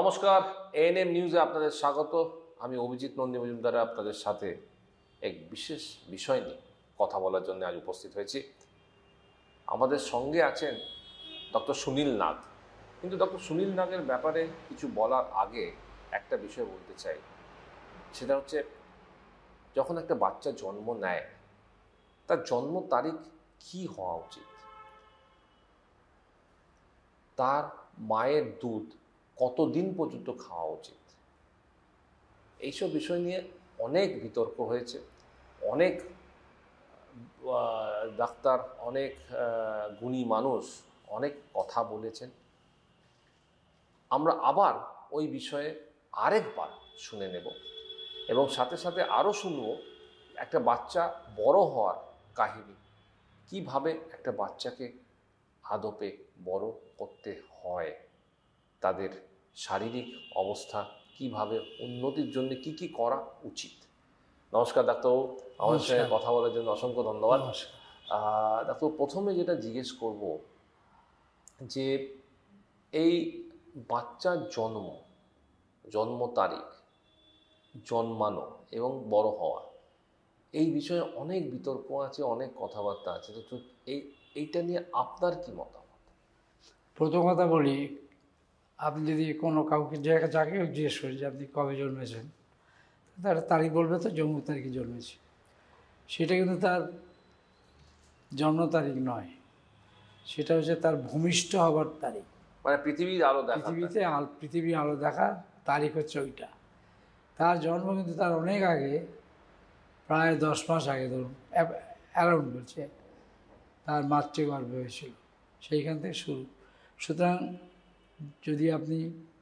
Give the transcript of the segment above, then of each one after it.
নমস্কার, এএনএম নিউজে আপনাদের স্বাগত। আমি অভিজিৎ নন্দী মজুমদার আপনাদের সাথে এক বিশেষ বিষয় নিয়ে কথা বলার জন্য আজ উপস্থিত হয়েছি। আমাদের সঙ্গে আছেন ডক্টর সুনীল নাগ। কিন্তু ডক্টর সুনীল নাগের ব্যাপারে কিছু বলার আগে একটা বিষয় বলতে চাই, সেটা হচ্ছে যখন একটা বাচ্চা জন্ম নেয় তার জন্ম তারিখ কী হওয়া উচিত, তার মায়ের দুধ কতদিন পর্যন্ত খাওয়া উচিত, এইসব বিষয় নিয়ে অনেক বিতর্ক হয়েছে। অনেক ডাক্তার, অনেক গুণী মানুষ অনেক কথা বলেছেন। আমরা আবার ওই বিষয়ে আরেকবার শুনে নেব এবং সাথে সাথে আরও শুনব একটা বাচ্চা বড় হওয়ার কাহিনী, কিভাবে একটা বাচ্চাকে আদপে বড় করতে হয়, তাদের শারীরিক অবস্থা কিভাবে উন্নতির জন্য কি কি করা উচিত। নমস্কার ডাক্তারবাবু, আমার সঙ্গে কথা বলার জন্য অসংখ্য ধন্যবাদ। ডাক্তারবাবু, প্রথমে যেটা জিজ্ঞেস করব যে এই বাচ্চার জন্ম তারিখ, জন্মানো এবং বড় হওয়া, এই বিষয়ে অনেক বিতর্ক আছে, অনেক কথাবার্তা আছে। তো এইটা নিয়ে আপনার কি মতামত? প্রথম কথা বলি, আপনি যদি কোনো কাউকে যাকে জিজ্ঞেস করেন যে আপনি কবে জন্মেছেন, তার তারিখ বলবে তো জন্ম তারিখে জন্মেছে। সেটা কিন্তু তার জন্ম তারিখ নয়, সেটা হচ্ছে তার ভূমিষ্ঠ হবার তারিখ। মানে পৃথিবীর আলো দেখা, পৃথিবীর আলো দেখার তারিখ হচ্ছে ওইটা। তার জন্ম কিন্তু তার অনেক আগে, প্রায় 10 মাস আগে, ধরুন অ্যারাউন্ড বলছে, তার মাতৃগর্ভে হয়েছিল, সেইখান থেকে শুরু। সুতরাং যদি আপনি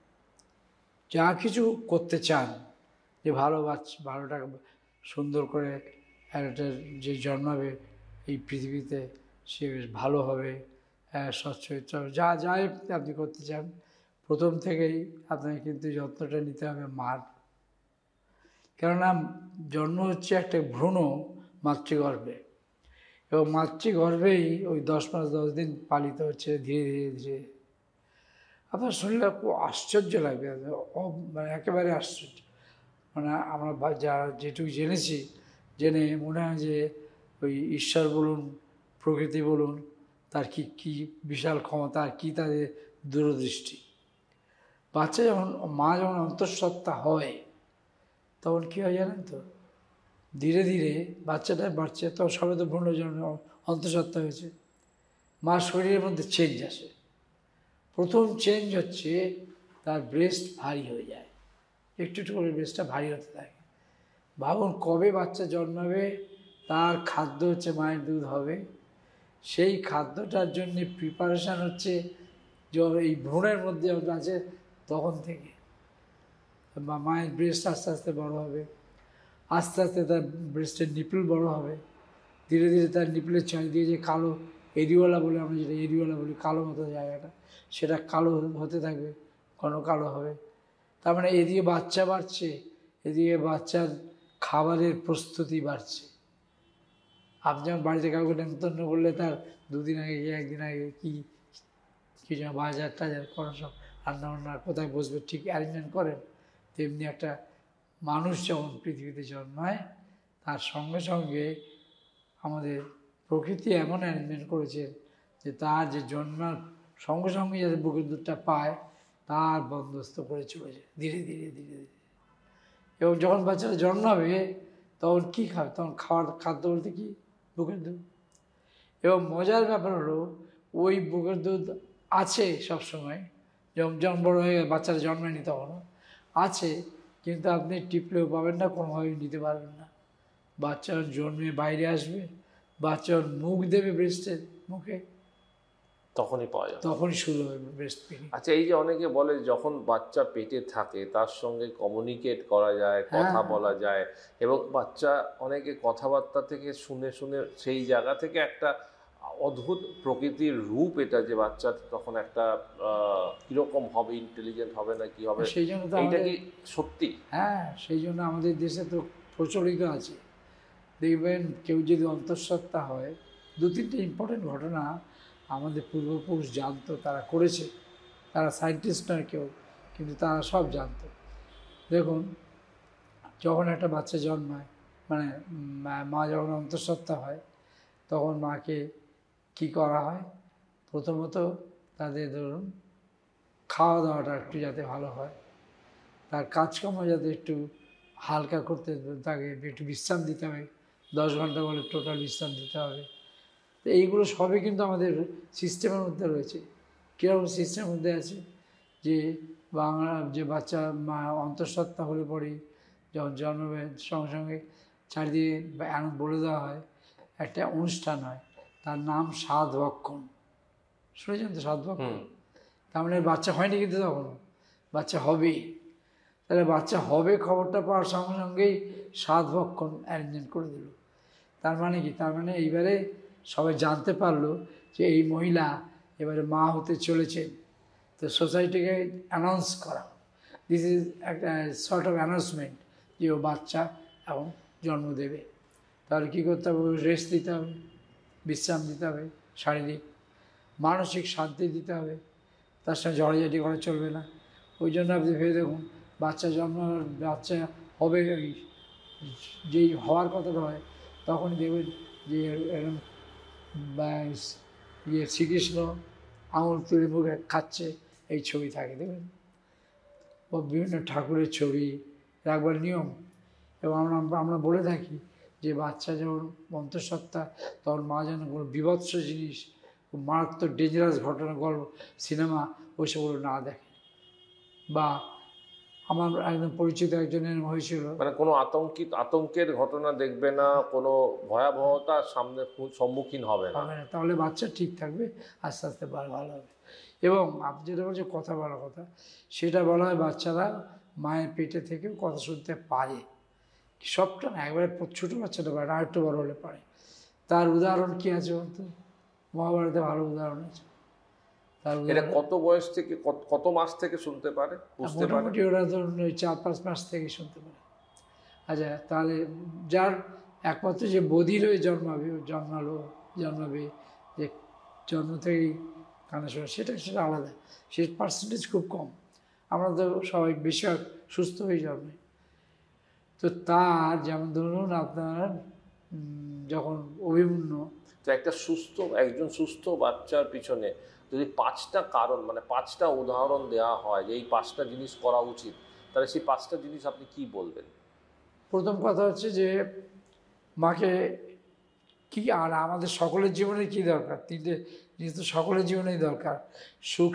যা কিছু করতে চান, যে ভালোটা সুন্দর করে একটা যে জন্মাবে এই পৃথিবীতে, সে বেশ ভালো হবে, স্বচ্ছরিত্র হবে, যা আপনি করতে চান, প্রথম থেকেই আপনাকে কিন্তু যত্নটা নিতে হবে মার। কেননা জন্ম হচ্ছে একটা ভ্রূণ মাতৃগর্ভে, এবং মাতৃগর্ভেই ওই 10 মাস 10 দিন পালিত হচ্ছে ধীরে ধীরে ধীরে। আপনার শুনলে খুব আশ্চর্য লাগবে, মানে একেবারে আশ্চর্য। মানে আমরা যেটুকু জেনে মনে হয় যে ওই ঈশ্বর বলুন, প্রকৃতি বলুন, তার কি বিশাল ক্ষমতা, আর কি তাদের দূরদৃষ্টি। বাচ্চা মা যখন অন্তঃসত্ত্বা হয়, তখন কী হয় জানেন তো, ধীরে ধীরে বাচ্চাটা বাড়ছে, তখন সবে তো ভ্রূণ জন্ম অন্তঃসত্ত্বা হয়েছে, মার শরীরের মধ্যে চেঞ্জ আসে। প্রথম চেঞ্জ হচ্ছে তার ব্রেস্ট ভারী হয়ে যায়, একটু একটু করে ব্রেস্টটা ভারী হতে থাকে। ভাবুন, কবে বাচ্চা জন্মাবে, তার খাদ্য হচ্ছে মায়ের দুধ হবে, সেই খাদ্যটার জন্যে প্রিপারেশান হচ্ছে এই ভ্রূণের মধ্যে আছে তখন থেকে। মায়ের ব্রেস্ট আস্তে আস্তে বড় হবে, আস্তে আস্তে তার ব্রেস্টের নিপল বড় হবে, ধীরে ধীরে তার নিপলের চারিদিকে যে কালো এরিওয়ালা বলে, আমরা যেটা এরিওয়ালা বলি, কালো মতো জায়গাটা, সেটা কালো হতে থাকবে, ঘন কালো হবে। তার মানে এদিকে বাচ্চা বাড়ছে, এদিকে বাচ্চার খাবারের প্রস্তুতি বাড়ছে। আপনি যখন বাড়িতে কাউকে নেমন্তন্ন করলে, তার 2 দিন আগে, 1 দিন আগে কি যেন বাজার টাজার করা, সব রান্নাবান্না, কোথায় বসবে ঠিক অ্যারেঞ্জমেন্ট করেন। তেমনি একটা মানুষ যখন পৃথিবীতে জন্মায়, তার সঙ্গে সঙ্গে আমাদের প্রকৃতি এমন অ্যারেঞ্জমেন্ট করেছে যে তার যে জন্মার সঙ্গে সঙ্গে যাতে বুকের দুধটা পায়, তার বন্দোবস্ত করে চলেছে ধীরে ধীরে ধীরে ধীরে। এবং যখন বাচ্চারা জন্মাবে, তখন কী খাবে, তখন খাদ্য বলতে কি, বুকের দুধ। এবং মজার ব্যাপার হলো, ওই বুকের দুধ আছে সবসময়, যখন বড় হয়ে বাচ্চারা জন্মায়নি তখনও আছে, কিন্তু আপনি টিপলেও পাবেন না, কোনোভাবেই নিতে পারবেন না। বাচ্চা জন্মে বাইরে আসবে, বাচ্চা মুখ দেবে ব্রেস্টের মুখে, তখনই পাওয়া যাবে, তখনই শুরু হবে ব্রেস্ট ফিডিং। আচ্ছা, এই যে অনেকে বলে যখন বাচ্চা পেটে থাকে তার সঙ্গে কমিউনিকেট করা যায়, কথা বলা যায়, এবং বাচ্চা অনেকে কথাবার্তা থেকে শুনে সেই জায়গা থেকে একটা অদ্ভুত প্রকৃতির রূপ, এটা যে বাচ্চা তখন একটা কীরকম হবে, ইন্টেলিজেন্ট হবে না কি হবে, সেই জন্য তো এইটা কি সত্যি? হ্যাঁ, সেই জন্য আমাদের দেশে তো প্রচলিত আছে। দেখবেন, কেউ যদি অন্তঃসত্ত্বা হয়, 2-3টে ইম্পর্টেন্ট ঘটনা আমাদের পূর্বপুরুষ জানতো, তারা করেছে, তারা সায়েন্টিস্ট নয় কেউ, কিন্তু তারা সব জানতো। দেখুন, যখন একটা বাচ্চা জন্মায়, মানে মা যখন অন্তঃসত্ত্বা হয়, তখন মাকে কি করা হয়? প্রথমত তাদের ধরুন খাওয়া দাওয়াটা একটু যাতে ভালো হয়, তার কাজকর্ম যাতে একটু হালকা করতে, তাকে একটু বিশ্রাম দিতে হবে, 10 ঘন্টা বলে টোটাল বিশ্রাম দিতে হবে। তো এইগুলো সবই কিন্তু আমাদের সিস্টেমের মধ্যে রয়েছে। কীরকম সিস্টেমের মধ্যে আছে যে যে বাচ্চা মা অন্তঃসত্ত্বা হলে পরেই যখন জন্মের সঙ্গে সঙ্গে চারিদিকে বলে দেওয়া হয়, একটা অনুষ্ঠান হয়, তার নাম 7 ভক্ষণ। শুনেছেন তো 7 ভক্ষণ? তার মানে বাচ্চা হয়নি কিন্তু তখন বাচ্চা হবে। তাহলে বাচ্চা হবে খবরটা পাওয়ার সঙ্গে সঙ্গেই 7 ভক্ষণ অ্যারেঞ্জমেন্ট করে দিল। তার মানে কি? তার মানে এইবারে সবাই জানতে পারলো যে এই মহিলা এবারে মা হতে চলেছেন। তো সোসাইটিকে অ্যানাউন্স করা, দিস ইজ একটা সর্ট অফ অ্যানাউন্সমেন্ট যে ও বাচ্চা এখন জন্ম দেবে। তাহলে কী করতে হবে? রেস্ট দিতে হবে, বিশ্রাম দিতে হবে, শারীরিক মানসিক শান্তি দিতে হবে, তার সঙ্গে ঝড়াঝাটি করা চলবে না। ওই জন্য আপনি ভেবে দেখুন, বাচ্চা বাচ্চা হবে, যেই হওয়ার কথাটা হয় তখনই দেখবেন যে এরকম শ্রীকৃষ্ণ আঙুল তুলে মুখে খাচ্ছে, এই ছবি থাকে দেখবেন, ও বিভিন্ন ঠাকুরের ছবি রাখবার নিয়ম। এবং আমরা বলে থাকি যে বাচ্চা যখন অন্তঃসত্ত্বা, তখন মা যেন কোনো বিভৎস জিনিস, মারাত্মক ডেঞ্জারাস ঘটনা, গল্প, সিনেমা ওইসবগুলো না দেখে। বা আমার একদম পরিচিত একজনের হয়েছিল, মানে কোনো আতঙ্কের ঘটনা দেখবে না, কোনো ভয়াবহতার সম্মুখীন হবে না, তাহলে বাচ্চা ঠিক থাকবে, আস্তে আস্তে ভালো হবে। এবং আপনি যেটা বলছেন কথা বলার কথা, সেটা বলা হয় বাচ্চারা মায়ের পেটে থেকেও কথা শুনতে পারে। সবটা না, একবারে ছোটো বাচ্চাটা পারে, আর একটু বড় হলে পারে। তার উদাহরণ কি আছে বলতো? মহাভারতে ভালো উদাহরণ আছে। এটা কত বয়স থেকে, কত মাস থেকে শুনতে পারে? মোটামুটি ওরা ধরুন 4-5 মাস থেকে শুনতে পারে। আচ্ছা, তাহলে যার একমাত্র যে বধির হয়ে জন্মাবে, যে জন্ম থেকেই কানে শোনা, সেটা আলাদা, সে পার্সেন্টেজ খুব কম। আমরা তো সবাই বেশিরভাগ সুস্থ হয়ে জন্মে। তো তার যেমন ধরুন আপনার যখন অভিমন্য, তো একজন সুস্থ বাচ্চার পিছনে যদি 5টা কারণ, মানে 5টা উদাহরণ দেওয়া হয় যে এই 5টা জিনিস করা উচিত, তাহলে সেই 5টা জিনিস আপনি কি বলবেন? প্রথম কথা হচ্ছে যে মাকে কি, আর আমাদের সকলের জীবনে কি দরকার? 3টে জিনিস তো সকলের জীবনেই দরকার। সুখ,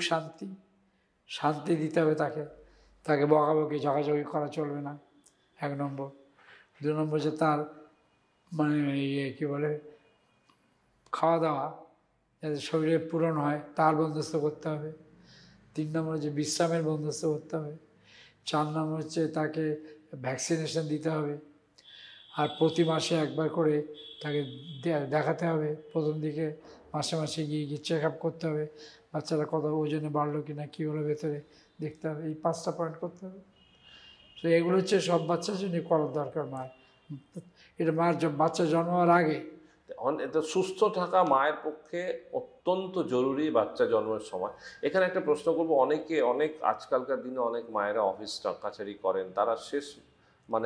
শান্তি দিতে হবে তাকে বকাবকি ঝগাঝগি করা চলবে না, 1 নম্বর। 2 নম্বর যে তার মানে কী বলে খাওয়া দাওয়া যাতে শরীরে পূরণ হয় তার বন্দোবস্ত করতে হবে। 3 নম্বর যে বিশ্রামের বন্দোবস্ত করতে হবে। 4 নম্বর হচ্ছে তাকে ভ্যাকসিনেশন দিতে হবে। আর প্রতি মাসে একবার করে তাকে দেখাতে হবে। প্রথম দিকে মাসে গিয়ে চেক আপ করতে হবে, বাচ্চারা কত ওজনে বাড়লো কিনা, কী হলো ভেতরে দেখতে হবে। এই 5টা পয়েন্ট করতে হবে। তো এগুলো হচ্ছে সব বাচ্চার জন্য করার দরকার। এটা বাচ্চা জন্মার আগে সুস্থ থাকা মায়ের পক্ষে অত্যন্ত জরুরি বাচ্চা জন্মের সময়। এখানে একটা প্রশ্ন করবো, আজকালকার দিনে অনেক মায়েরা অফিস কাছারি করেন, তারা শেষ মানে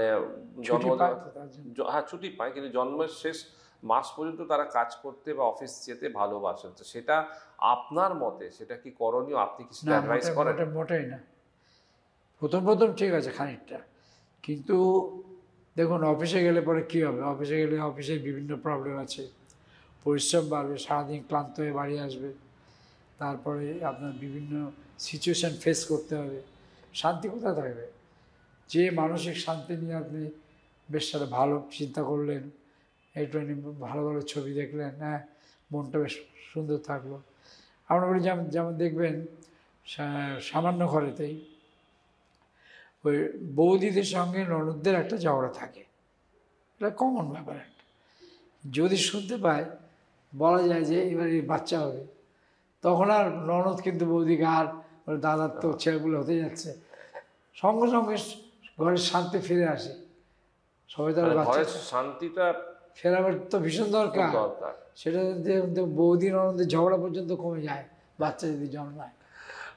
ছুটি পায়, কিন্তু জন্মের শেষ মাস পর্যন্ত তারা কাজ করতে বা অফিস যেতে ভালোবাসেন। তো সেটা আপনার মতে সেটা কি করণীয়? আপনি কি সেটা অ্যাডভাইস করেন? মোটেই না। প্রথম ঠিক আছে খানিকটা, কিন্তু দেখুন অফিসে গেলে পরে কী হবে? অফিসে বিভিন্ন প্রবলেম আছে, পরিশ্রম বাড়বে, সারাদিন ক্লান্ত হয়ে বাড়ি আসবে, তারপরে আপনার বিভিন্ন সিচুয়েশান ফেস করতে হবে। শান্তি কোথায় থাকবে? যে মানসিক শান্তি নিয়ে আপনি বেশ সাথে ভালো চিন্তা করলেন, একটু ভালো ছবি দেখলেন, হ্যাঁ মনটা বেশ সুন্দর থাকলো। আমরা বলি যেমন দেখবেন সামান্য ঘরেতেই ওই বৌদিদের সঙ্গে ননদদের একটা ঝগড়া থাকে, এটা কমন ব্যাপার একটা। যদি শুনতে পায় বলা যায় যে এবার বাচ্চা হবে, তখন আর ননদ কিন্তু বৌদিকে আর দাদার তো ছেলেগুলো হতে যাচ্ছে, সঙ্গে সঙ্গে ঘরের শান্তি ফিরে আসে। সবাই তো ঘরের শান্তিটা ফেরাবার তো ভীষণ দরকার। সেটা বৌদি ননদের ঝগড়া পর্যন্ত কমে যায় বাচ্চা যদি জন্মায়।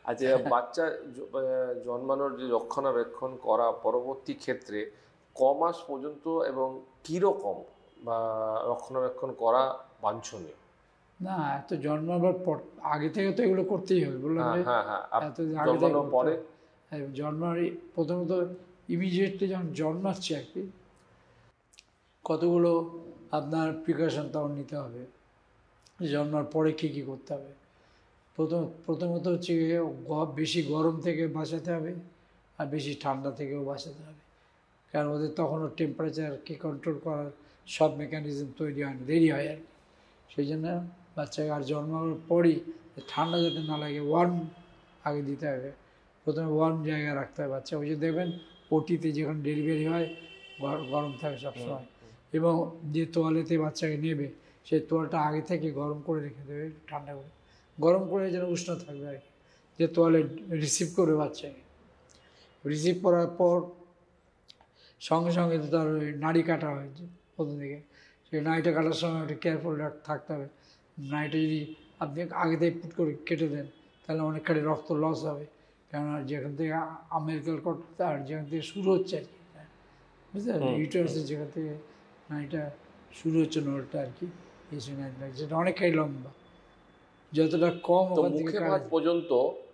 আচ্ছা, বাচ্চা জন্মানোর যে রক্ষণাবেক্ষণ করা পরবর্তী ক্ষেত্রে মাস পর্যন্ত এবং কীরকম বা রক্ষণাবেক্ষণ করা বাঞ্ছনীয়? না, এত জন্মাবার পর আগে থেকে তো এগুলো করতেই হবে, বললাম হ্যাঁ যে হ্যাঁ হ্যাঁ, এত আগে থেকে জন্মানোর পরে জন্মার প্রথমত ইমিডিয়েটলি যখন জন্মাচ্ছে আর কি, কতগুলো আপনার প্রিকশন তখন নিতে হবে। জন্মার পরে কী কী করতে হবে, প্রথমত হচ্ছে বেশি গরম থেকে বাঁচাতে হবে, আর বেশি ঠান্ডা থেকেও বাঁচাতে হবে। কারণ ওদের তখনও টেম্পারেচারকে কন্ট্রোল করার সব মেকানিজম তৈরি হয় না, দেরি হয় আর কি। সেই জন্য বাচ্চাকে আর জন্মানোর পরই ঠান্ডা যাতে না লাগে ওয়ার্ম আগে দিতে হবে। প্রথমে ওয়ার্ম জায়গায় রাখতে হবে বাচ্চা। ওই যে দেখবেন ওটিতে যখন ডেলিভারি হয় গরম থাকে সবসময়, এবং যে তোয়ালেতে বাচ্চাকে নেবে সেই তোয়ালটা আগে থেকে গরম করে রেখে দেবে, ঠান্ডা করে গরম করে যেন উষ্ণ থাকবে আর কি, যে তোয়ালে রিসিভ করবে বাচ্চাকে। রিসিভ করার পর সঙ্গে সঙ্গে তো তার ওই নাড়ি কাটা হয়েছে প্রথম দিকে, সেই নাড়িটা কাটার সময় ওটা কেয়ারফুল থাকতে হবে। নাড়িটা যদি আপনি আগে থেকে পুট করে কেটে দেন তাহলে অনেকখানি রক্ত লস হবে, কেননা যেখান থেকে আমেরিকাল কটটা আর যেখান থেকে শুরু হচ্ছে আর কি, বুঝলেন, ইউটারাসের যেখান থেকে নাড়িটা শুরু হচ্ছে নড়টা আর কি, এই সেই নাড়ি লাগছে, সেটা অনেকটাই লম্বা। যতটা কম ওখান থেকে পর্যন্ত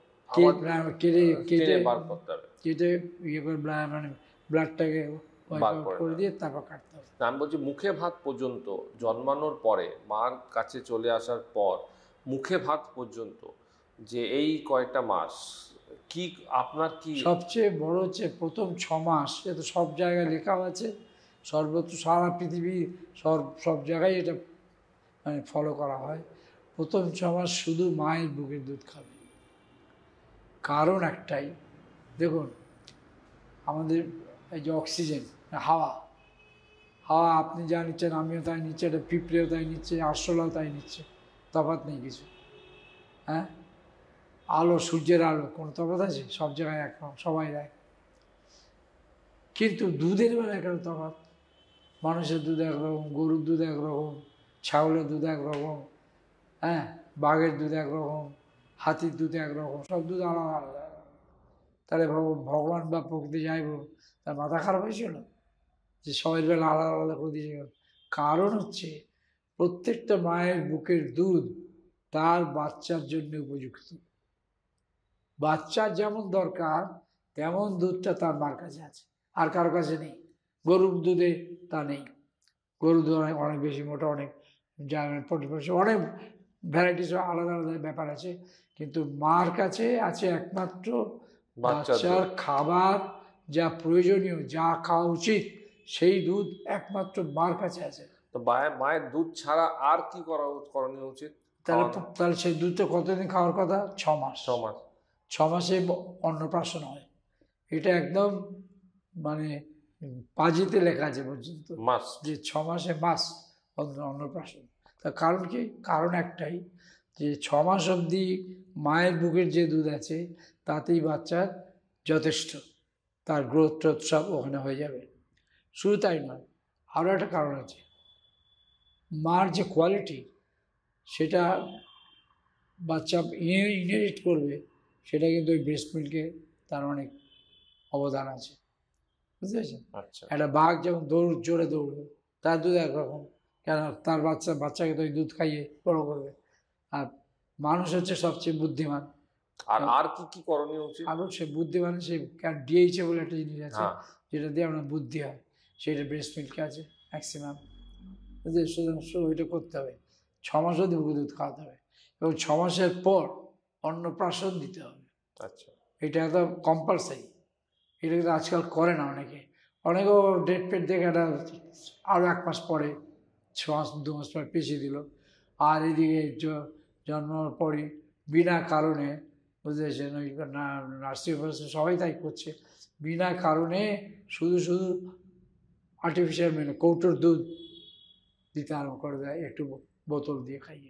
কেটে বার করতে হবে, কেটে ইয়ে করে মানে ব্লাডটাকে করে দিয়ে তারপর কাটতে হবে। আমি বলছি মুখে ভাত পর্যন্ত জন্মানোর পরে, মার কাছে চলে আসার পর মুখে ভাত পর্যন্ত যে এই কয়েকটা মাস কি আপনার কি সবচেয়ে বড় হচ্ছে প্রথম 6 মাস। এ তো সব জায়গায় লেখা আছে, সর্বত্র সারা পৃথিবী সব জায়গায় এটা মানে ফলো করা হয়। প্রথম 6 মাস শুধু মায়ের বুকের দুধ খাবে। কারণ একটাই, দেখুন আমাদের এই যে অক্সিজেন, হাওয়া আপনি যা নিচ্ছেন আমিও তাই নিচ্ছি, এটা পিঁপড়েও তাই নিচ্ছে, আরশোলাও তাই নিচ্ছে, তফাৎ নেই কিছু। হ্যাঁ, আলো, সূর্যের আলো, কোনো তফাৎ আছে? সব জায়গায় একরকম, সবাই এক। কিন্তু দুধের বেলায় কেন তফাৎ? মানুষের দুধ একরকম, গরুর দুধ একরকম, ছাগলের দুধ একরকম, হ্যাঁ, বাঘের দুধ একরকম, হাতির দুধ একরকম, সব দুধ আলাদা আলাদা। তাহলে ভগবান বা প্রকৃতি যাই বলুন, তার মাথা খারাপ হয়েছিল যে সবাই বেলা আলাদা আলাদা করে দিয়েছে? কারণ হচ্ছে প্রত্যেকটা মায়ের বুকের দুধ তার বাচ্চার জন্য উপযুক্ত। বাচ্চার যেমন দরকার তেমন দুধটা তার মার কাছে আছে, আর কারো কাছে নেই। গরুর দুধে তা নেই, গরুর দুধ অনেক বেশি মোটা, অনেক অনেক ভ্যারাইটিস, আলাদা আলাদা ব্যাপার আছে। কিন্তু মার কাছে আছে একমাত্র বাচ্চার খাবার, যা প্রয়োজনীয়, যা খাওয়া উচিত, সেই দুধ একমাত্র মার কাছে আছে। তো মায়ের দুধ ছাড়া আর কি করণীয় উচিত? তাহলে সেই দুধটা কতদিন খাওয়ার কথা? 6 মাস। 6 মাসে অন্নপ্রাশন হয়। এটা একদম মানে পাজিতে লেখা আছে পর্যন্ত যে 6 মাসে অন্নপ্রাশন। তার কারণ কি? কারণ একটাই, যে 6 মাস অবধি মায়ের বুকের যে দুধ আছে তাতেই বাচ্চার যথেষ্ট, তার গ্রোথ টোথ সব ওখানে হয়ে যাবে। শুধু তাই নয়, আরও একটা কারণ আছে, মার যে কোয়ালিটি সেটা বাচ্চা ইনহেরিট করবে, সেটা কিন্তু ওই ব্রেস্ট মিল্কে তার অনেক অবদান আছে, বুঝতে পেরেছেন? একটা বাঘ যেমন জোরে দৌড়বে, তার দুধ একরকম, কেন তার বাচ্চাকে তো ওই দুধ খাইয়ে বড় করবে। আর মানুষ হচ্ছে সবচেয়ে বুদ্ধিমান। আর কি কি করণীয় উচিত? আরও সে বুদ্ধিমান, সে ডিএইচএ বলে একটা জিনিস আছে যেটা দিয়ে আমরা বুদ্ধি হয়, সেটা ব্রেস্ট মিল্কে আছে ম্যাক্সিমাম, বুঝলে? সুতরাং ওইটা করতে হবে। 6 মাস অবধি বুকে দুধ খাওয়াতে হবে, এবং 6 মাসের পর অন্নপ্রাশন দিতে হবে। আচ্ছা, এটা একদম কম্পালসারি। এটা কিন্তু আজকাল করে না অনেকেও ডেট পেট দেখে একটা আরও 1 মাস পরে, 6 মাস 2 মাস পরে পেছিয়ে দিল। আর এদিকে জন্মানোর পরই বিনা কারণে, বুঝতেছেন, ওই নার্সিং সবাই তাই করছে, বিনা কারণে শুধু আর্টিফিশিয়াল কৌটোর দুধ দিতে আরম্ভ করে দেয়, একটু বোতল দিয়ে খাইয়ে।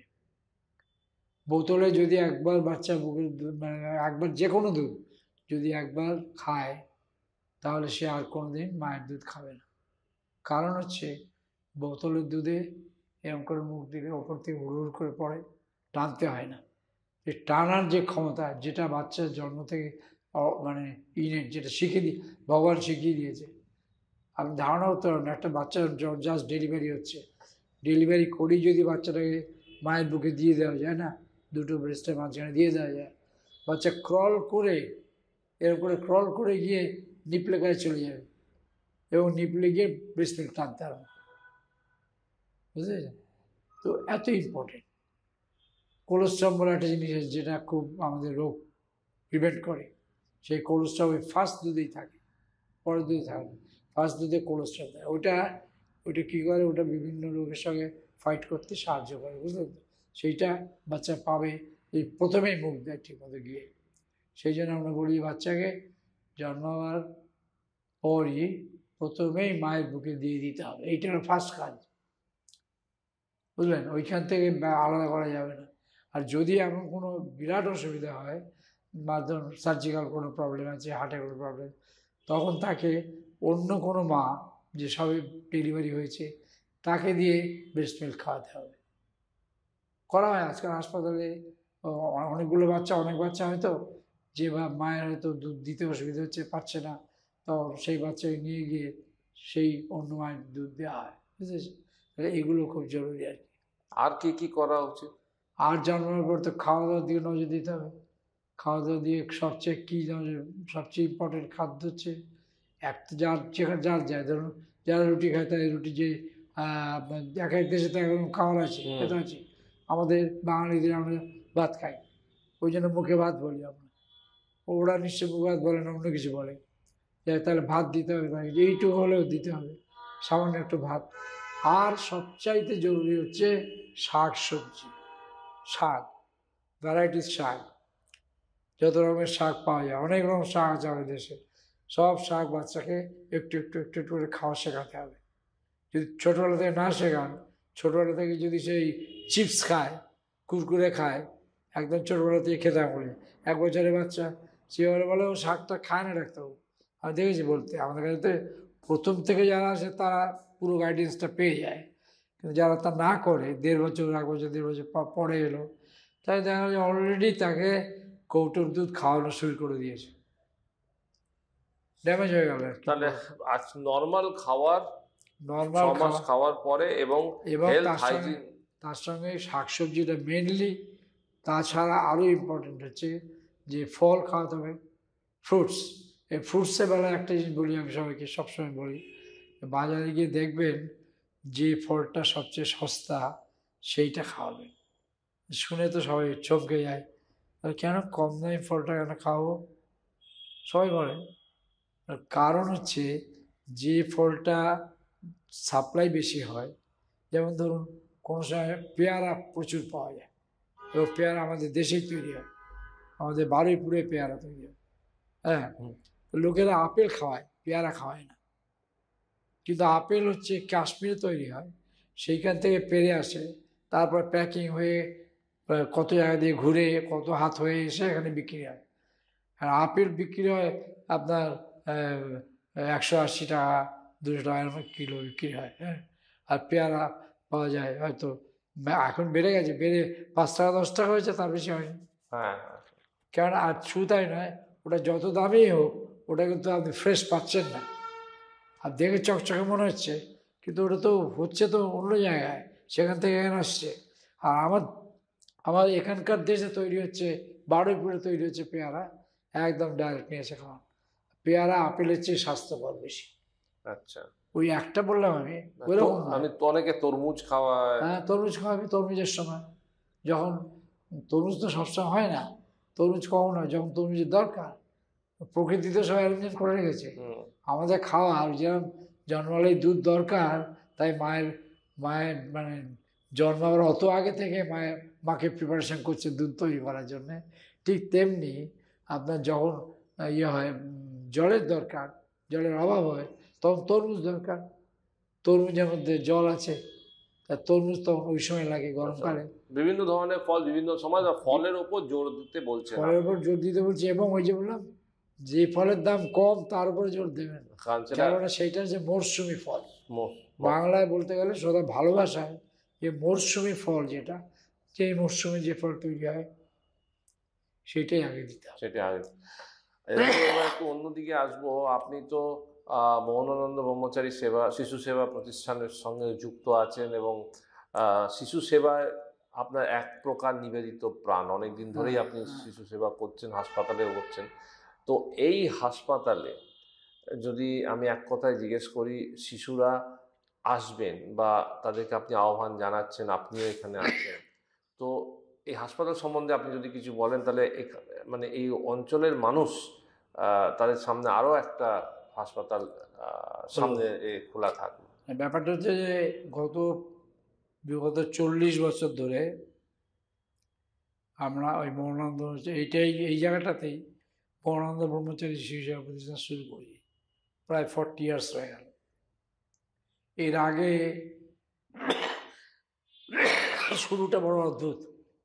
বোতলে যদি একবার বাচ্চা বুকের দুধ, মানে একবার যে কোনো দুধ যদি একবার খায়, তাহলে সে আর কোনোদিন মায়ের দুধ খাবে না। কারণ হচ্ছে বোতলের দুধে এরকম করে মুখ দিলে ওপর থেকে হুড় করে পড়ে, টানতে হয় না। যে টানার যে ক্ষমতা, যেটা বাচ্চার জন্ম থেকে মানে ইনেট, যেটা ভগবান শিখিয়ে দিয়েছে। আপনি ধারণা করতে পারেন একটা বাচ্চার জাস্ট ডেলিভারি হচ্ছে, ডেলিভারি করেই যদি বাচ্চাটাকে মায়ের বুকে দিয়ে দেওয়া যায় না, দুটো ব্রেস্টের মাঝখানে দিয়ে দেওয়া যায়, বাচ্চা ক্রল করে এরকম করে ক্রল করে গিয়ে নিপলে গায়ে চলে যাবে এবং নিপলে গিয়ে ব্রেস্ট মিল্ক টানতে হবে, বুঝতে? তো এত ইম্পর্টেন্ট। কোলেস্ট্রল বলে একটা জিনিস আছে যেটা খুব আমাদের রোগ প্রিভেন্ট করে। সেই কোলেস্ট্রল ওই ফার্স্ট দুধেই থাকে, পরের দুধে থাকে না, ফার্স্ট দুধে কোলেস্ট্রল দেয়। ওটা কী করে, ওটা বিভিন্ন রোগের সঙ্গে ফাইট করতে সাহায্য করে, বুঝলেন তো? সেইটা বাচ্চা পাবে এই প্রথমেই মুখ দেয় ঠিক মতো গিয়ে। সেই জন্য আমরা বলি বাচ্চাকে জন্মাবার পরই প্রথমেই মায়ের বুকে দিয়ে দিতে হবে, এইটা হলো ফার্স্ট কাজ, বুঝলেন? ওইখান থেকে আলাদা করা যাবে না। আর যদি এমন কোনো বিরাট অসুবিধা হয়, বা ধরুন সার্জিক্যাল কোনো প্রবলেম আছে, হার্টে কোনো প্রবলেম, তখন তাকে অন্য কোনো মা যে সবে ডেলিভারি হয়েছে তাকে দিয়ে ব্রেস্ট মিল্ক খাওয়াতে হবে। করা হয় আজকাল হাসপাতালে, অনেকগুলো বাচ্চা, অনেক বাচ্চা হয়তো যে মায়ের হয়তো দুধ দিতে অসুবিধা হচ্ছে, পাচ্ছে না, তো সেই বাচ্চাকে নিয়ে গিয়ে সেই অন্য মায়ের দুধ দেওয়া হয়, বুঝেছি? এগুলো খুব জরুরি আর কি। আর কি করা উচিত? আর জন্মের পর তো খাওয়া দাওয়ার দিকে নজর দিতে হবে। খাওয়া দাওয়া দিয়ে সবচেয়ে ইম্পর্টেন্ট খাদ্য হচ্ছে যার যায়, ধরুন যারা রুটি খায় তাই রুটি, যে এক এক দেশে তো এখন খাওয়ার আছে, খেতে আছে। আমাদের বাঙালিদের আমরা ভাত খাই, ওই জন্য মুখে ভাত বলি আমরা, ওরা নিশ্চয় মুখে ভাত বলে না, অন্য কিছু বলে। তাহলে ভাত দিতে হবে, তাই এইটুকু হলেও দিতে হবে, সামান্য একটু ভাত। আর সবচাইতে জরুরি হচ্ছে শাক সবজি, শাক, ভ্যারাইটিস শাক, যত রকমের শাক পাওয়া যায়, অনেক রকম শাক আছে আমাদের দেশে, সব শাক বাচ্চাকে একটু একটু একটু একটু করে খাওয়া শেখাতে হবে। যদি ছোটোবেলা থেকে না শেখান, ছোটোবেলা থেকে যদি সেই চিপস খায়, কুরকুরে খায়, একদম ছোটোবেলা থেকে খেতে বলে, 1 বছরের বাচ্চা সে বলে ও শাকটা খায় না ডাক্তারবাবু। আমি দেখেছি বলতে, আমাদের কাছে প্রথম থেকে যারা আসে তারা পুরো গাইডেন্সটা পেয়ে যায়, কিন্তু যারা তা না করে 1.5 বছর, 1 বছর 1.5 বছর পরে এলো, তাই দেখা যায় অলরেডি তাকে কৌটোর দুধ খাওয়ানো শুরু করে দিয়েছে, ড্যামেজ হয়ে গেল। তাহলে নর্মাল খাওয়ার পরে এবং তার সঙ্গে শাকসবজিটা মেনলি, তাছাড়া আরও ইম্পর্টেন্ট হচ্ছে যে ফল খাওয়াতে হবে, ফ্রুটস। এই ফ্রুটসের বেলায় একটা জিনিস বলি, আমি সবাইকে সবসময় বলি, বাজারে গিয়ে দেখবেন যে ফলটা সবচেয়ে সস্তা সেইটা খাওয়াবেন। শুনে তো সবাই চমকে যায়, কেন কম দামি ফলটা কেন খাওয়াবো, সবাই বলে। কারণ হচ্ছে যে ফলটা সাপ্লাই বেশি হয়, যেমন ধরুন কোনো সময় পেয়ারা প্রচুর পাওয়া যায়, এবং পেয়ারা আমাদের দেশেই তৈরি হয়, আমাদের বারুইপুরে পেয়ারা তৈরি হয়, হ্যাঁ। লোকেরা আপেল খাওয়ায়, পেয়ারা খাওয়ায় না, কিন্তু আপেল হচ্ছে কাশ্মীরে তৈরি হয়, সেইখান থেকে পেরে আসে, তারপর প্যাকিং হয়ে কত জায়গা দিয়ে ঘুরে কত হাত হয়ে এসে এখানে বিক্রি হয়। আর আপেল বিক্রি হয় আপনার 180 টাকা 200 টাকা এরকম কিলো বিক্রি হয়, হ্যাঁ। আর পেয়ারা পাওয়া যায় হয়তো, এখন বেড়ে গেছে, বেড়ে 5 টাকা 10 টাকা হয়েছে, তার বেশি হয়নি। কেননা আর শুধু তাই নয়, ওটা যত দামেই হোক ওটা কিন্তু আপনি ফ্রেশ পাচ্ছেন না, আর দেখে চকচকে মনে হচ্ছে, কিন্তু ওটা তো হচ্ছে তো অন্য জায়গায়, সেখান থেকে এখানে আসছে। আর আমার এখানকার দেশে তৈরি হচ্ছে, বারুইপুরে তৈরি হচ্ছে পেয়ারা, একদম ডাইরেক্ট নিয়ে এসে খাওয়া। পেয়ারা আপেলের চেয়ে স্বাস্থ্যকর বেশি। আচ্ছা, ওই একটা বললাম আমি, আমি তো অনেকে তরমুজ খাওয়াই। হ্যাঁ, তরমুজ খাওয়াবি, তরমুজের সময়, যখন তরমুজ তো সবসময় হয় না, তরমুজ কখন হয়, যখন তরমুজের দরকার। প্রকৃতিতে সব অ্যারেঞ্জমেন্ট করে রেখেছে, আমাদের খাওয়ার যেরকম জন্মালেই দুধ দরকার, তাই মায়ের মানে জন্মাবার অত আগে থেকে মাকে প্রিপারেশন করছে দুধ তৈরি করার জন্যে। ঠিক তেমনি আপনার যখন হয়, জলের দরকার, জলের অভাব হয়, তখন তরমুজ দরকার, তরমুজের মধ্যে জল আছে, তা তরমুজ তখন ওই সময় লাগে গরমকালে। বিভিন্ন ধরনের ফল বিভিন্ন সময় ফলের উপর জোর দিতে বলছে, ফলের উপর জোর দিতে বলছে, এবং ওই যে বললাম যে ফলের দাম কম তার উপরে জোর দেবেন, কেননা সেইটা যে মরশুমি ফল, বাংলায় বলতে গেলে সদা ভালোবাসায় যে মরশুমি ফল, যেটা যে মরশুমে যে ফল তৈরি হয় সেটাই আগে দিতাম। সেটা আগে। এবার একটু অন্যদিকে আসবো। আপনি তো মোহনানন্দ ব্রহ্মচারী সেবা শিশু সেবা প্রতিষ্ঠানের সঙ্গে যুক্ত আছেন এবং শিশু সেবায় আপনার এক প্রকার নিবেদিত প্রাণ। অনেকদিন ধরেই আপনি শিশু সেবা করছেন, হাসপাতালেও করছেন। তো এই হাসপাতালে যদি আমি এক কথায় জিজ্ঞেস করি, শিশুরা আসবেন বা তাদেরকে আপনি আহ্বান জানাচ্ছেন, আপনিও এখানে আছেন, তো এই হাসপাতাল সম্বন্ধে আপনি যদি কিছু বলেন তাহলে মানে এই অঞ্চলের মানুষ তাদের সামনে আরও একটা হাসপাতাল সামনে খোলা থাকবে। ব্যাপারটা হচ্ছে যে বিগত 40 বছর ধরে আমরা ওই মোহনানন্দ এই জায়গাটাতেই মোহনানন্দ ব্রহ্মচারী শিশু সেবা প্রতিষ্ঠান শুরু করি। প্রায় 40 ইয়ার্স হয়ে গেল। এর আগে শুরুটা বড় অদ্ভুত।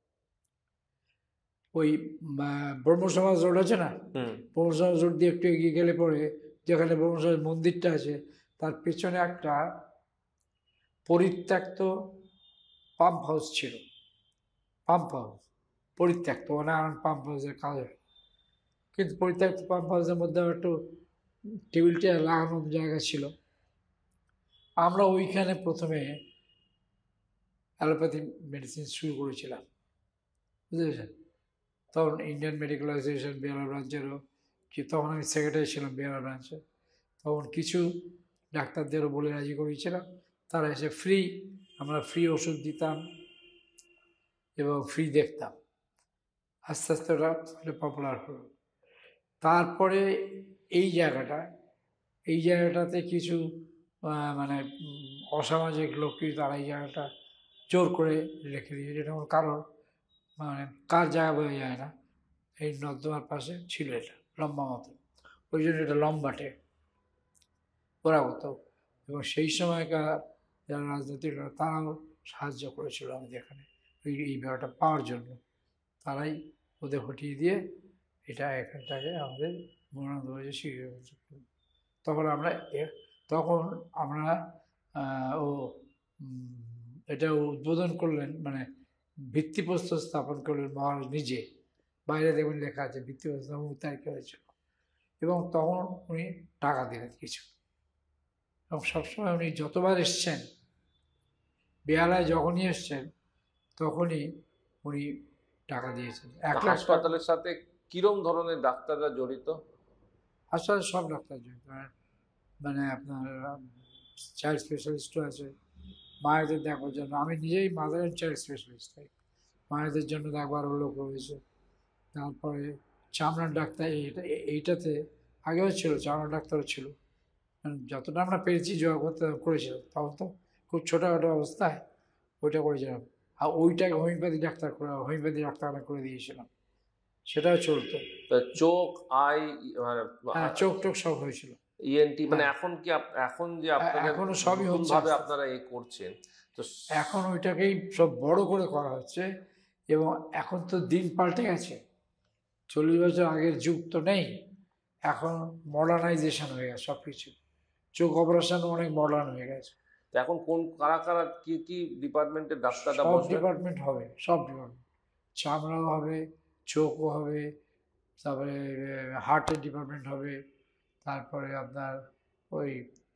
ওই ব্রহ্মসমাজ রোড আছে না, ব্রহ্মসমাজ রোড দিয়ে একটু এগিয়ে গেলে পরে যেখানে ব্রহ্মসমাজ মন্দিরটা আছে তার পেছনে একটা পরিত্যক্ত পাম্প হাউস ছিল। পাম্প হাউস পরিত্যক্ত, মানে পাম্প হাউসের কাজ হয়, কিন্তু পরিত্যক্ত পাম্প হাউসের মধ্যে একটু টেবিল চেয়ার লাগানোর জায়গা ছিল। আমরা ওইখানে প্রথমে অ্যালোপ্যাথি মেডিসিন শুরু করেছিলাম, বুঝেছেন। তখন ইন্ডিয়ান মেডিকেল অ্যাসোসিয়েশন বিহার ব্রাঞ্চেরও তখন আমি সেক্রেটারি ছিলাম বিহার ব্রাঞ্চে। তখন কিছু ডাক্তারদেরও বলে রাজি করেছিলাম, তারা এসে আমরা ফ্রি ওষুধ দিতাম এবং ফ্রি দেখতাম। আস্তে আস্তে ওটা পপুলার হলো। তারপরে এই জায়গাটাতে কিছু মানে অসামাজিক লোক তারা এই জায়গাটা জোর করে রেখে দিয়েছে। যেটা কোনো কারণ মানে কার জায়গা বোঝা যায় না। এই নর্দমার পাশে ছিল এটা লম্বা মতো, ওই জন্য এটা লম্বাটে ওরা হতো। এবং সেই সময়কার যারা রাজনৈতিক তারাও সাহায্য করেছিল আমাদের এখানে এই ব্যাপারটা পাওয়ার জন্য। তারাই ওদের হটিয়ে দিয়ে এটা এখানটাকে আমাদের মোহনানন্দ শিশু। তখন আমরা এটা উদ্বোধন করলেন, মানে ভিত্তিপ্রস্তর স্থাপন করলেন মহারাজ নিজে। বাইরে দেখবেন লেখা আছে ভিত্তিপ্রস্তর তারিখে হয়েছিল। এবং তখন উনি টাকা দিলেন কিছু, এবং সবসময় উনি যতবার এসছেন বেহালায়, যখনই এসছেন তখনই উনি টাকা দিয়েছেন। হাসপাতালের সাথে কিরম ধরনের ডাক্তাররা জড়িত? আসলে সব ডাক্তার জড়িত, মানে আপনার চাইল্ড স্পেশালিস্টও আছে, মায়েদের দেখবার জন্য। আমি নিজেই মাদার অ্যান্ড চাইল্ড স্পেশালিস্ট, মায়েদের জন্য দেখবার লোক রয়েছে। তারপরে চামড়ার ডাক্তার, এইটাতে আগেও ছিল, চামড়ার ডাক্তারও ছিল। যতটা আমরা পেরেছি জোগাড় করতে করেছিলাম, তখন তো খুব ছোটোখাটো অবস্থায় ওইটা করেছিলাম। আর ওইটাকে হোমিওপ্যাথি ডাক্তারখানা করে দিয়েছিলাম, সেটাও চলতো। চোখ, আই, হ্যাঁ, চোখ টোক সব হয়েছিল। ইএনটি, মানে এখন কি এখন যে আপনারা এখনো সবই হচ্ছে, আপনারা করছেন, তো এখন ওইটাকেই সব বড় করে করা হচ্ছে। এবং এখন তো দিন পাল্টে গেছে, 40 বছর আগের যুগ তো নেই, এখন মডার্নাইজেশন হয়ে গেছে সব কিছু। চোখ অপারেশন অনেক মডার্ন হয়ে গেছে। এখন কারা কি কি ডিপার্টমেন্টের ডাক্তাররা? সব ডিপার্টমেন্ট হবে, সব ডিপার্টমেন্ট, চামড়াও হবে, চোখও হবে, তারপরে হার্টের ডিপার্টমেন্ট হবে, তারপরে আপনার ওই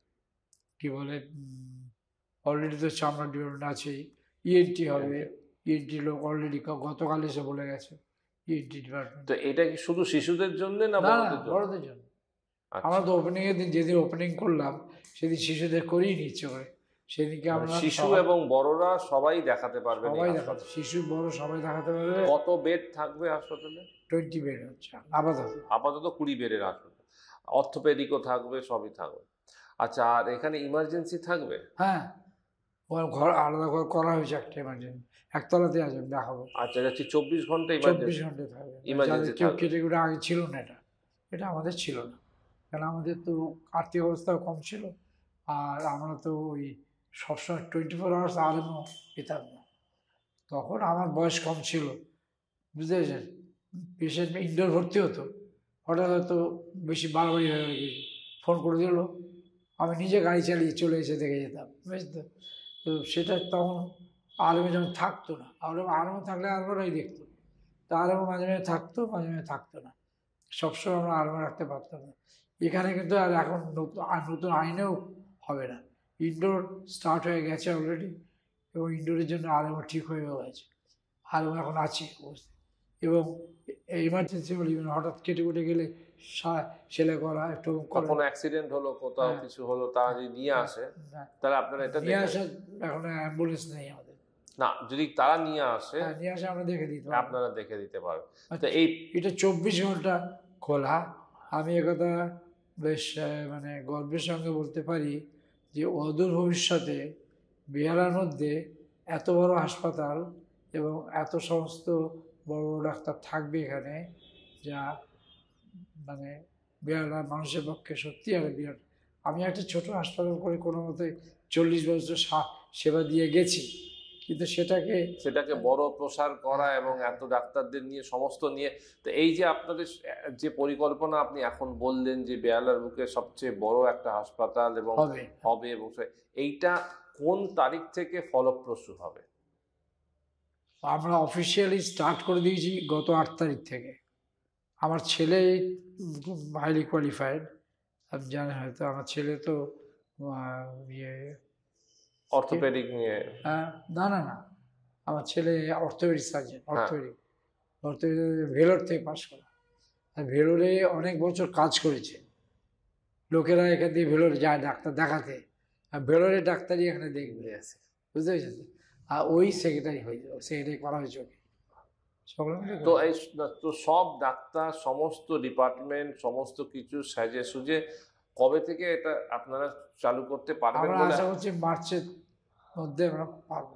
কি বলে অলরেডি তো চামড়ার ডিপার্টমেন্ট আছেই, ইএনটি হবে। ইএনটি লোক অলরেডি গতকাল এসে বলে গেছে ইএনটি ডিপার্টমেন্ট। তো এটা কি শুধু শিশুদের জন্য না বড়দের জন্য? আমরা তো ওপেনিং এর দিন, যেদিন ওপেনিং করলাম সেদিন শিশুদের করেই নিচ্ছে করে। সেদিনকে আমরা শিশু এবং বড়রা সবাই দেখাতে পারবে, সবাই দেখাতে, শিশু বড় সবাই দেখাতে পারবে। কত বেড থাকবে হাসপাতালে? 20 বেড হচ্ছে আপাতত 20 বেডের হাসপাতাল। অর্থোপেডিকও থাকবে, সবই থাকবে। আচ্ছা, আর এখানে ইমার্জেন্সি থাকবে? হ্যাঁ, ঘর আলাদা ঘর করা হয়েছে, একটা ইমার্জেন্সি একতলাতে আছে, দেখাবো। আচ্ছা, যাচ্ছি 24 ঘন্টা 24 ঘন্টা থাকবে ইমার্জেন্সি। কেউ কেটেগরি আগে ছিল না, এটা আমাদের ছিল না, কারণ আমাদের তো আর্থিক অবস্থাও কম ছিল। আর আমরা তো ওই সবসময় 24 আওয়ার্স আরামও পেতাম না। তখন আমার বয়স কম ছিল, বুঝতে পেরেছেন। পেশেন্ট ইনডোর ভর্তি হতো, হঠাৎ হয়তো বেশি বাড়াবাড়ি হয়ে গেছে, ফোন করে দিল, আমি নিজে গাড়ি চালিয়ে চলে এসে দেখে যেতাম, বুঝতে। তো সেটা তখন আরামে যখন থাকতো না, আরামে থাকলে আরবারাই দেখতো, তা আরামও মাঝে মাঝে থাকতো, মাঝে মাঝে থাকতো না। সবসময় আমরা আরামে রাখতে পারতাম না। এখানে কিন্তু আর এখন নতুন আইনেও হবে না। ইনডোর স্টার্ট হয়ে গেছে অলরেডি, এবং ইনডোরের জন্য আরামও ঠিক হয়েও গেছে, আরাম এখন আছে অবস্থা। এবং এমার্জেন্সি বলি হঠাৎ কেটে কুটে গেলে সেলাই করা, একটু কখনো অ্যাক্সিডেন্ট হলো, কোথাও কিছু হলো, তারা যদি নিয়ে আসে তাহলে আপনারা এটা নিয়ে আসা, এখন অ্যাম্বুলেন্স নেই আমাদের। না, যদি তারা নিয়ে আসে আমরা দেখে দিতে পারবো, আপনারা দেখে দিতে পারবেন। তো এটা 24 ঘন্টা খোলা। আমি একথা বেশ মানে গর্বের সঙ্গে বলতে পারি যে অদূর ভবিষ্যতে বেহালার মধ্যে এত বড় হাসপাতাল এবং এত সমস্ত বড় বড় ডাক্তার থাকবে এখানে, যা মানে বেহালার মানুষের পক্ষে সত্যি আর বিরাট। আমি একটা ছোট হাসপাতাল করে কোনো মতে 40 বছর সেবা দিয়ে গেছি, কিন্তু সেটাকে বড় প্রসার করা এবং এত ডাক্তারদের নিয়ে সমস্ত নিয়ে, তো এই যে আপনাদের যে পরিকল্পনা আপনি এখন বললেন যে বেহালার বুকে সবচেয়ে বড় একটা হাসপাতাল এবং হবে, এবং এইটা কোন তারিখ থেকে ফলপ্রসূ হবে? আমরা অফিসিয়ালি স্টার্ট করে দিয়েছি গত 8 তারিখ থেকে। আমার ছেলে হাইলি কোয়ালিফাইড, আপনি জানেন হয়তো। আমার ছেলে তো অর্থোপেডিক নিয়ে, না, আমার ছেলে অর্থোপেডিক সার্জন, অর্থোপেডিক ভেলোর থেকে পাস করা। ভেলোরে অনেক বছর কাজ করেছে। লোকেরা এখান থেকে ভেলোরে যায় ডাক্তার দেখাতে, আর ভেলোরে ডাক্তারই এখানে দেখবে, বুঝতে পেরেছেন? আর ওই সেক্রেটারি করা হয়েছে ওকে। তো সব ডাক্তার, সমস্ত ডিপার্টমেন্ট, সমস্ত কিছু সাজে সুজে কবে থেকে এটা আপনারা চালু করতে পারবেন? আমরা আশা করছি মার্চের মধ্যে আমরা পারবো।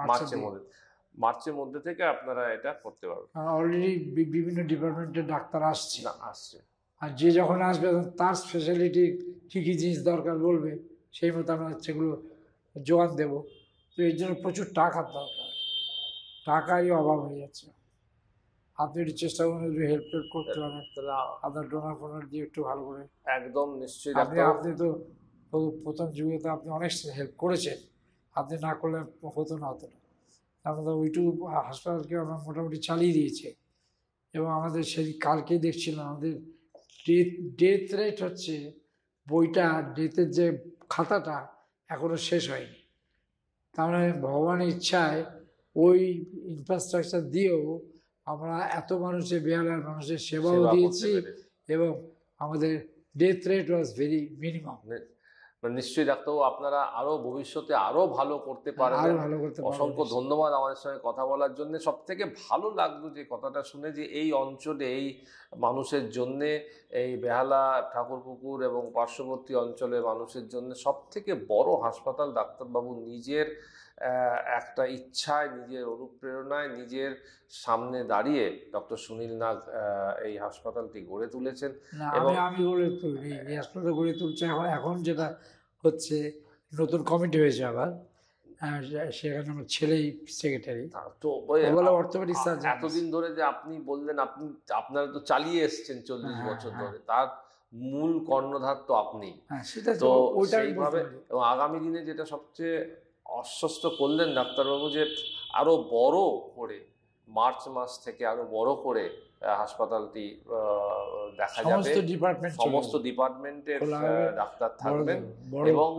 মার্চের মধ্যে থেকে আপনারা এটা করতে পারবেন। অলরেডি বিভিন্ন ডিপার্টমেন্টের ডাক্তার আসছে, আর যে যখন আসবে তার স্পেশালিটি কী কী জিনিস দরকার বলবে, সেই মতো আমরা সেগুলো জোগান দেব। তো এর জন্য প্রচুর টাকার দরকার, টাকারই অভাব হয়ে যাচ্ছে। আপনি একটু চেষ্টা করুন, একটু হেল্প করতে পারেন, তাহলে আপনার ডোনার ফোনার দিয়ে একটু ভালো করে। একদম নিশ্চয়ই। আপনি তো প্রথম যুগে তো আপনি অনেক হেল্প করেছেন, আপনি না করলে হতো না। আমরা ওইটুকু হাসপাতালকে আমরা মোটামুটি চালিয়ে দিয়েছে। এবং আমাদের সেই কালকেই দেখছিলাম আমাদের ডেথ রেট হচ্ছে, বইটা ডেথের যে খাতাটা এখনো শেষ হয়নি। তার মানে ভগবানের ইচ্ছায় ওই ইনফ্রাস্ট্রাকচার দিয়েও আমরা এত মানুষের, বেহালার মানুষের সেবাও দিয়েছি, এবং আমাদের death rate was very minimum. নিশ্চয়ই ডাক্তারবাবু, আপনারা আরো ভবিষ্যতে আরো ভালো করতে পারবেন। অসংখ্য ধন্যবাদ আমাদের সঙ্গে কথা বলার জন্য। সব থেকে ভালো লাগলো যে কথাটা শুনে, যে এই অঞ্চলে এই মানুষের জন্য, এই বেহালা, ঠাকুরপুকুর এবং পার্শ্ববর্তী অঞ্চলের মানুষের জন্য সব থেকে বড় হাসপাতাল ডাক্তারবাবু নিজের একটা ইচ্ছায়, নিজের অনুপ্রেরণায়, নিজের সামনে দাঁড়িয়ে ডক্টর সুনীল নাগ এই হাসপাতালটি গড়ে তুলেছেন। আমি গড়ে তুলি, এই হাসপাতাল গড়ে তুলছে। এখন যেটা হচ্ছে, নতুন কমিটি হয়েছে আবার, সেখানে আমার ছেলেই সেক্রেটারি। তো অর্থোপেডিক সার্জন। এতদিন ধরে যে আপনি বললেন, আপনারা তো চালিয়ে এসছেন 40 বছর ধরে, তার মূল কর্ণধার তো আপনি। তো সেইভাবে, এবং আগামী দিনে যেটা সবচেয়ে আশ্বস্ত করলেন ডাক্তারবাবু, যে আরো বড় করে মার্চ মাস থেকে আরো বড় করে হাসপাতালটি দেখা যাবে, সমস্ত ডিপার্টমেন্টের ডাক্তার থাকবেন, এবং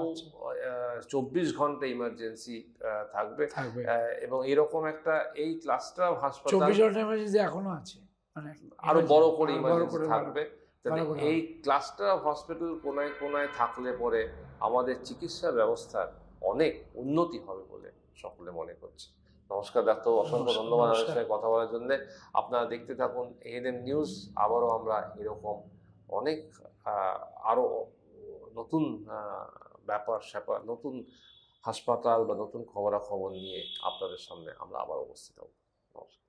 24 ঘন্টা ইমার্জেন্সি থাকবে। এবং এরকম একটা এই ক্লাস্টার অফ হাসপাতাল 24 ঘন্টা ইমার্জেন্সি এখনো আছে, মানে আরো বড় করে ইমার্জেন্সি থাকবে। এই ক্লাস্টার অফ হসপিটাল কোনায় কোনায় থাকলে পরে আমাদের চিকিৎসা ব্যবস্থার অনেক উন্নতি হবে বলে সকলে মনে করছে। নমস্কার ডাক্তার, অসংখ্য ধন্যবাদ আমাদের সঙ্গে কথা বলার জন্য। আপনারা দেখতে থাকুন এএনএম নিউজ। আবারও আমরা এরকম অনেক আরো নতুন ব্যাপার স্যাপার, নতুন হাসপাতাল বা নতুন খবরাখবর নিয়ে আপনাদের সামনে আমরা আবার উপস্থিত হব। নমস্কার।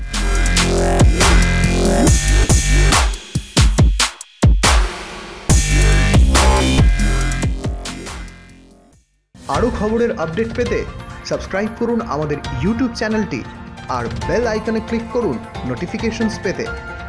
আরও খবরের আপডেট পেতে সাবস্ক্রাইব করুন আমাদের ইউটিউব চ্যানেলটি আর বেল আইকনে ক্লিক করুন নোটিফিকেশনস পেতে।